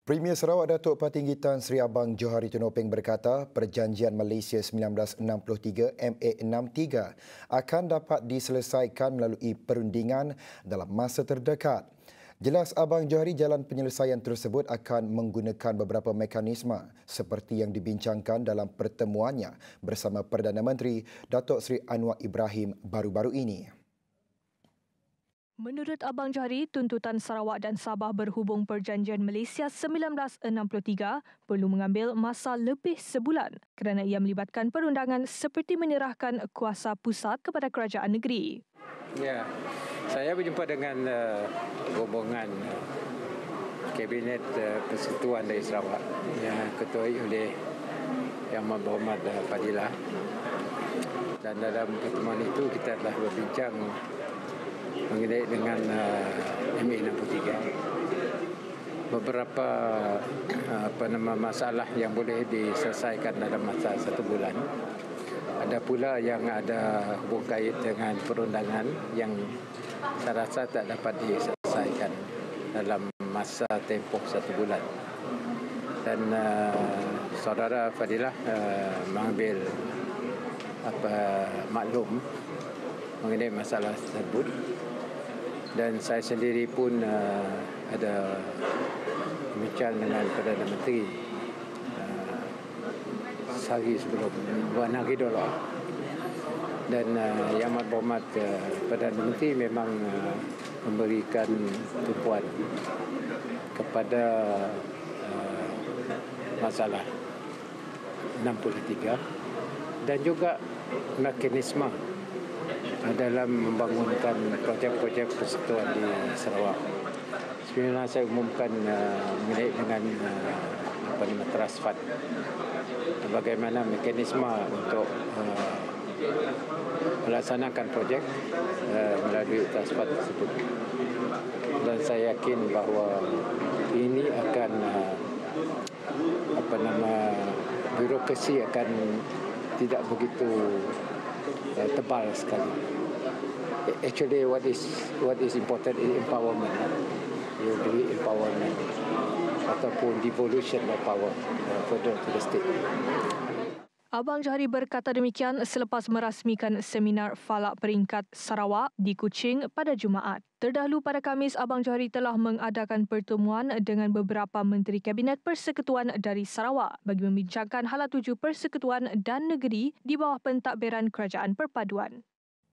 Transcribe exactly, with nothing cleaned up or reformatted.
Premier Sarawak Datuk Patinggi Tan Sri Abang Johari Tunopeng berkata Perjanjian Malaysia seribu sembilan ratus enam puluh tiga M A enam tiga akan dapat diselesaikan melalui perundingan dalam masa terdekat. Jelas Abang Johari jalan penyelesaian tersebut akan menggunakan beberapa mekanisme seperti yang dibincangkan dalam pertemuannya bersama Perdana Menteri Datuk Seri Anwar Ibrahim baru-baru ini. Menurut Abang Johari, tuntutan Sarawak dan Sabah berhubung Perjanjian Malaysia seribu sembilan ratus enam puluh tiga perlu mengambil masa lebih sebulan kerana ia melibatkan perundangan seperti menyerahkan kuasa pusat kepada kerajaan negeri. Ya, saya berjumpa dengan uh, rombongan uh, Kabinet uh, Persekutuan dari Sarawak yang ketuai oleh Yang Amat Berhormat uh, Fadilah. Dan dalam pertemuan itu kita telah berbincang mengenai dengan uh, M A enam puluh tiga. Beberapa uh, apa nama masalah yang boleh diselesaikan dalam masa satu bulan. Ada pula yang ada hubung kait dengan perundangan yang saya rasa tak dapat diselesaikan dalam masa tempoh satu bulan. Dan uh, saudara Fadilah uh, mengambil apa maklum mengenai masalah tersebut. Dan saya sendiri pun uh, ada bincang dengan Perdana Menteri uh, sehari sebelum bulan hari dulu. Dan uh, Yang Amat Berhormat uh, Perdana Menteri memang uh, memberikan tumpuan kepada uh, masalah enam puluh tiga dan juga mekanisme dalam membangunkan projek-projek persekutuan di Sarawak. Sebenarnya saya umumkan uh, mengenai dengan uh, apa nama trust fund. Bagaimana mekanisme untuk uh, melaksanakan projek uh, melalui trust fund tersebut. Dan saya yakin bahawa ini akan uh, apa nama birokrasi akan tidak begitu uh, tebal sekali. Actually, what is what is important is empowerment. You do empowerment ataupun devolution of power uh, further to the state. Abang Johari berkata demikian selepas merasmikan seminar Falak Peringkat Sarawak di Kuching pada Jumaat. Terdahulu pada Khamis, Abang Johari telah mengadakan pertemuan dengan beberapa Menteri Kabinet Persekutuan dari Sarawak bagi membincangkan hala tuju persekutuan dan negeri di bawah pentadbiran Kerajaan Perpaduan.